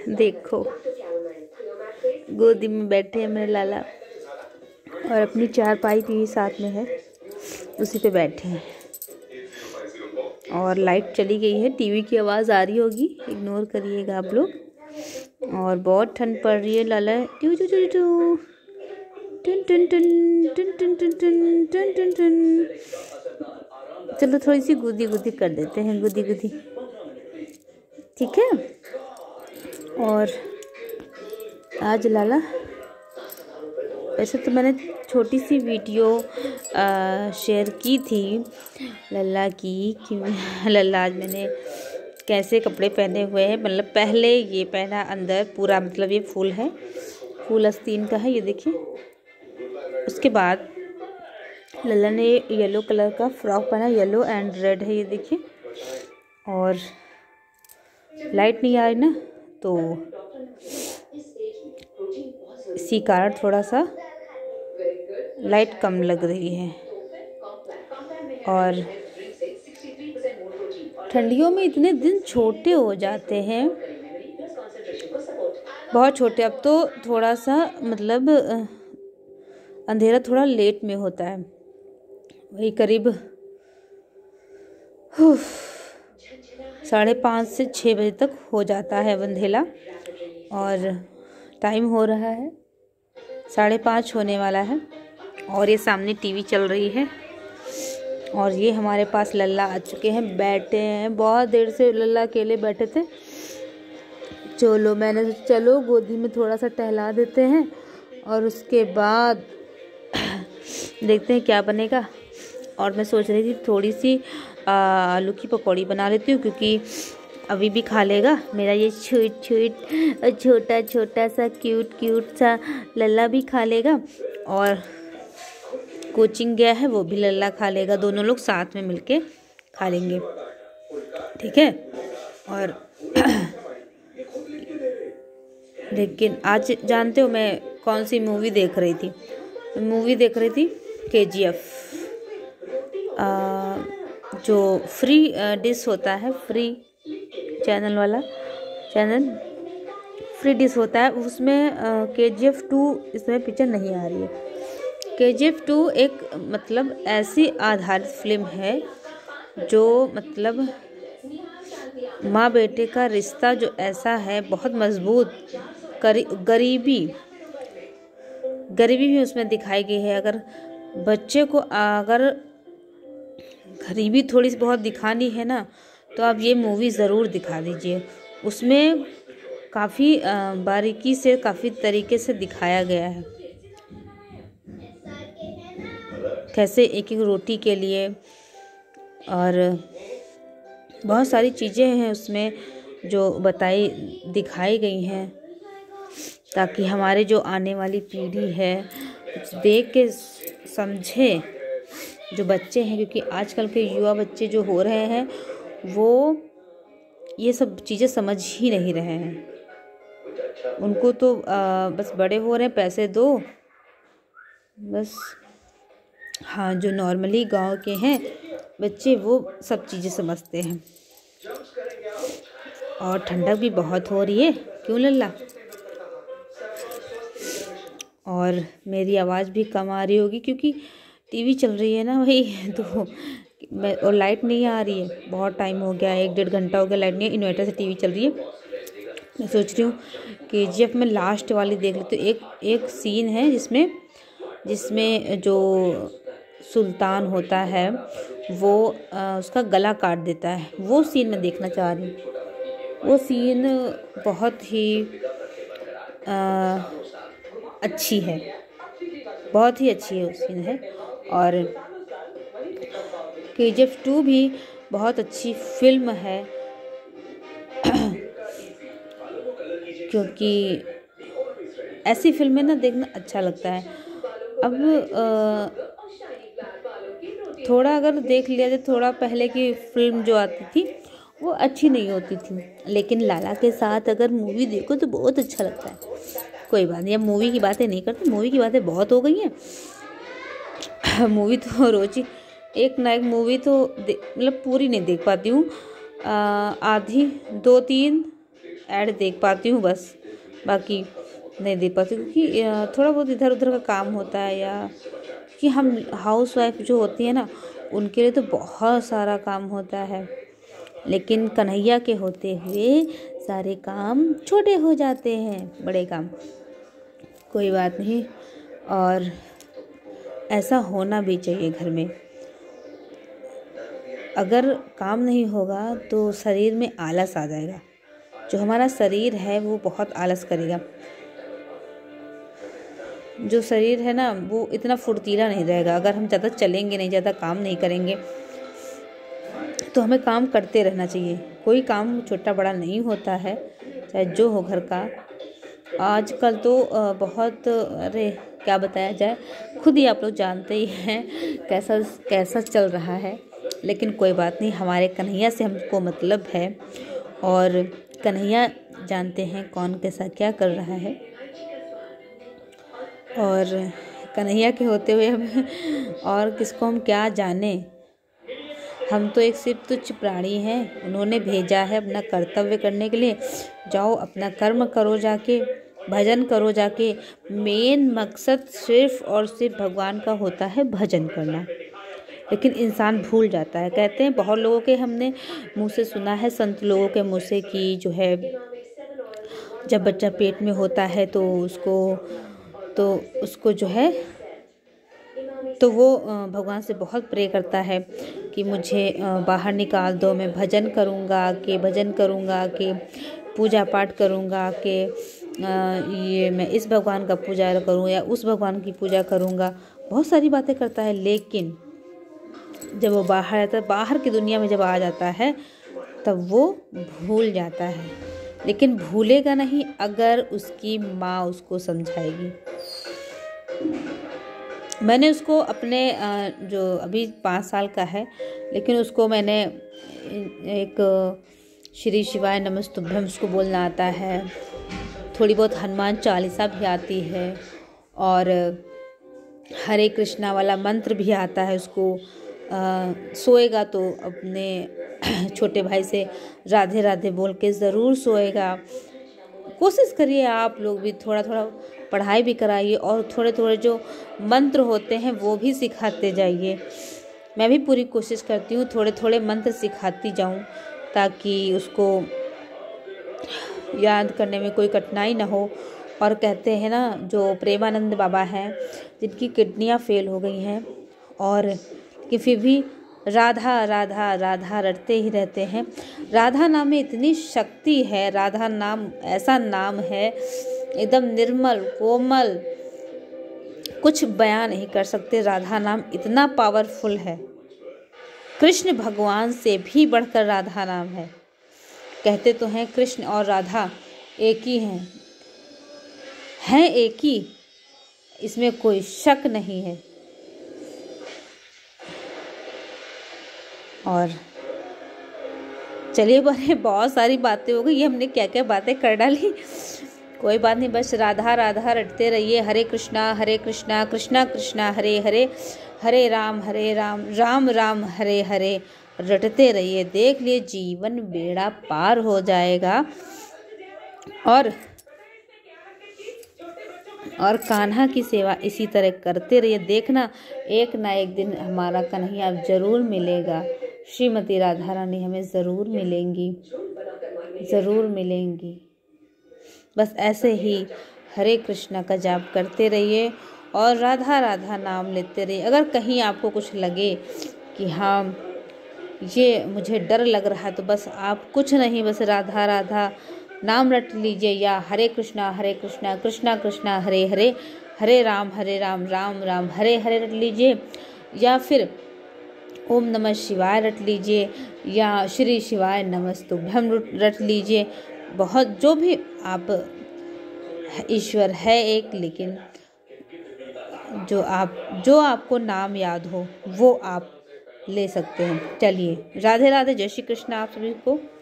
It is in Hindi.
देखो गोदी में बैठे हैं मेरे लाला और अपनी चारपाई भी साथ में है, उसी पे बैठे हैं। और लाइट चली गई है, टीवी की आवाज़ आ रही होगी, इग्नोर करिएगा आप लोग। और बहुत ठंड पड़ रही है। लाला टू टू टू टू टन टन टन टन टन टन टन टन टन टन। चलो थोड़ी सी गुदी गुदी कर देते हैं, गुदी गुदी, ठीक है। और आज लाला, वैसे तो मैंने छोटी सी वीडियो शेयर की थी लल्ला की कि लल्ला आज मैंने कैसे कपड़े पहने हुए हैं। मतलब पहले ये पहना अंदर पूरा, मतलब ये फुल है, फुल आस्तीन का है, ये देखिए। उसके बाद लल्ला ने येलो कलर का फ्रॉक पहना, येलो एंड रेड है, ये देखिए। और लाइट नहीं आ रही ना, तो इसी कारण थोड़ा सा लाइट कम लग रही है। और ठंडियों में इतने दिन छोटे हो जाते हैं, बहुत छोटे। अब तो थोड़ा सा मतलब अंधेरा थोड़ा लेट में होता है, वही करीब 5:30 से 6 बजे तक हो जाता है अंधेरा। और टाइम हो रहा है 5:30 होने वाला है। और ये सामने टीवी चल रही है। और ये हमारे पास लल्ला आ चुके हैं, बैठे हैं। बहुत देर से लल्ला अकेले बैठे थे, चलो मैंने चलो गोदी में थोड़ा सा टहला देते हैं और उसके बाद देखते हैं क्या बनेगा। और मैं सोच रही थी थोड़ी सी आलू की पकौड़ी बना लेती हूँ, क्योंकि अभी भी खा लेगा मेरा ये छोटा छोटा सा क्यूट सा लल्ला भी खा लेगा। और कोचिंग गया है वो भी लल्ला खा लेगा, दोनों लोग साथ में मिलके खा लेंगे, ठीक है। और लेकिन आज जानते हो मैं कौन सी मूवी देख रही थी? मूवी देख रही थी KGF, जो फ्री डिश होता है, फ्री चैनल वाला चैनल, फ्री डिश होता है, उसमें KGF 2 इसमें पिक्चर नहीं आ रही है। KGF 2 एक मतलब ऐसी आधारित फिल्म है जो मतलब माँ बेटे का रिश्ता जो ऐसा है, बहुत मजबूत। गरीबी भी उसमें दिखाई गई है। अगर बच्चे को अगर गरीबी थोड़ी सी बहुत दिखानी है ना, तो आप ये मूवी ज़रूर दिखा दीजिए। उसमें काफ़ी बारीकी से, काफ़ी तरीके से दिखाया गया है कैसे एक एक रोटी के लिए, और बहुत सारी चीज़ें हैं उसमें जो दिखाई गई हैं, ताकि हमारे जो आने वाली पीढ़ी है कुछ देख के समझे, जो बच्चे हैं। क्योंकि आजकल के युवा बच्चे जो हो रहे हैं वो ये सब चीज़ें समझ ही नहीं रहे हैं। उनको तो बस बड़े हो रहे हैं, पैसे दो बस। हाँ, जो नॉर्मली गांव के हैं बच्चे वो सब चीज़ें समझते हैं। और ठंडक भी बहुत हो रही है, क्यों लल्ला? और मेरी आवाज़ भी कम आ रही होगी क्योंकि टीवी चल रही है ना भाई, तो और लाइट नहीं आ रही है। बहुत टाइम हो गया, 1-1.5 घंटा हो गया लाइट नहीं है, इन्वर्टर से टीवी चल रही है। मैं सोच रही हूँ KGF में लास्ट वाली देख लेते। एक सीन है जिसमें जो सुल्तान होता है वो उसका गला काट देता है, वो सीन मैं देखना चाह रही हूँ। वो सीन बहुत ही अच्छी है, बहुत ही अच्छी है वो सीन है। और KGF 2 भी बहुत अच्छी फिल्म है, क्योंकि ऐसी फिल्में ना देखना अच्छा लगता है। अब थोड़ा अगर देख लिया जाए, थोड़ा पहले की फिल्म जो आती थी वो अच्छी नहीं होती थी, लेकिन लाला के साथ अगर मूवी देखो तो बहुत अच्छा लगता है। कोई बात नहीं, अब मूवी की बातें नहीं करते, मूवी की बातें बहुत हो गई हैं। मूवी तो रोज ही एक ना एक मूवी तो मतलब पूरी नहीं देख पाती हूँ, आधी 2-3 ऐड देख पाती हूँ बस, बाकी नहीं देख पाती, क्योंकि थोड़ा बहुत इधर उधर का काम होता है, या कि हम हाउस वाइफ जो होती है ना, उनके लिए तो बहुत सारा काम होता है, लेकिन कन्हैया के होते हुए सारे काम छोटे हो जाते हैं, बड़े काम। कोई बात नहीं, और ऐसा होना भी चाहिए घर में। अगर काम नहीं होगा तो शरीर में आलस आ जाएगा, जो हमारा शरीर है वो बहुत आलस करेगा, जो शरीर है ना वो इतना फुर्तीला नहीं रहेगा। अगर हम ज़्यादा चलेंगे नहीं, ज़्यादा काम नहीं करेंगे, तो हमें काम करते रहना चाहिए। कोई काम छोटा बड़ा नहीं होता है, चाहे जो हो घर का। आजकल तो बहुत, अरे क्या बताया जाए, खुद ही आप लोग जानते ही हैं कैसा कैसा चल रहा है। लेकिन कोई बात नहीं, हमारे कन्हैया से हमको मतलब है, और कन्हैया जानते हैं कौन कैसा क्या कर रहा है। और कन्हैया के होते हुए हम और किसको हम क्या जाने। हम तो एक सिर्फ तुच्छ प्राणी हैं, उन्होंने भेजा है अपना कर्तव्य करने के लिए। जाओ अपना कर्म करो, जाके भजन करो जाके। मेन मकसद सिर्फ और सिर्फ भगवान का होता है भजन करना, लेकिन इंसान भूल जाता है। कहते हैं बहुत लोगों के, हमने मुँह से सुना है, संत लोगों के मुँह से, कि जो है जब बच्चा पेट में होता है तो उसको जो है, तो वो भगवान से बहुत प्रे करता है कि मुझे बाहर निकाल दो, मैं भजन करूँगा, कि पूजा पाठ करूँगा, कि ये मैं इस भगवान का पूजा करूँ या उस भगवान की पूजा करूँगा। बहुत सारी बातें करता है, लेकिन जब वो बाहर आता है, बाहर की दुनिया में जब आ जाता है, तब वो भूल जाता है। लेकिन भूलेगा नहीं अगर उसकी माँ उसको समझाएगी। मैंने उसको अपने जो अभी 5 साल का है, लेकिन उसको मैंने एक श्री शिवाय नमस्तुभ्यम उसको बोलना आता है, थोड़ी बहुत हनुमान चालीसा भी आती है, और हरे कृष्णा वाला मंत्र भी आता है उसको। सोएगा तो अपने छोटे भाई से राधे राधे बोल के ज़रूर सोएगा। कोशिश करिए आप लोग भी, थोड़ा थोड़ा पढ़ाई भी कराइए, और थोड़े थोड़े जो मंत्र होते हैं वो भी सिखाते जाइए। मैं भी पूरी कोशिश करती हूँ थोड़े थोड़े मंत्र सिखाती जाऊँ, ताकि उसको याद करने में कोई कठिनाई ना हो। और कहते हैं ना, जो प्रेमानंद बाबा हैं, जिनकी किडनियाँ फेल हो गई हैं, और कि फिर भी राधा राधा राधा रटते ही रहते हैं। राधा नाम में इतनी शक्ति है, राधा नाम ऐसा नाम है एकदम निर्मल कोमल, कुछ बयान नहीं कर सकते। राधा नाम इतना पावरफुल है, कृष्ण भगवान से भी बढ़कर राधा नाम है। कहते तो हैं कृष्ण और राधा एक ही हैं एक ही, इसमें कोई शक नहीं है। और चलिए, बड़े बहुत सारी बातें हो गई, हमने क्या क्या बातें कर डाली। कोई बात नहीं, बस राधा राधा रटते रहिए। हरे कृष्णा कृष्णा कृष्णा हरे हरे, हरे राम राम राम हरे हरे रटते रहिए। देख लिए जीवन बेड़ा पार हो जाएगा। और कान्हा की सेवा इसी तरह करते रहिए। देखना एक ना एक दिन हमारा कन्हैया जरूर मिलेगा, श्रीमती राधा रानी हमें ज़रूर मिलेंगी। बस ऐसे ही हरे कृष्णा का जाप करते रहिए और राधा राधा नाम लेते रहिए। अगर कहीं आपको कुछ लगे कि हाँ ये मुझे डर लग रहा है, तो बस आप कुछ नहीं, बस राधा राधा नाम रट लीजिए, या हरे कृष्णा कृष्णा कृष्णा हरे हरे, हरे राम राम राम हरे हरे रट लीजिए, या फिर ओम नमः शिवाय रट लीजिए, या श्री शिवाय नमस्तुभ्यम रट लीजिए। बहुत जो भी आप, ईश्वर है एक, लेकिन जो आपको नाम याद हो वो आप ले सकते हैं। चलिए, राधे राधे, जय श्री कृष्ण आप सभी को।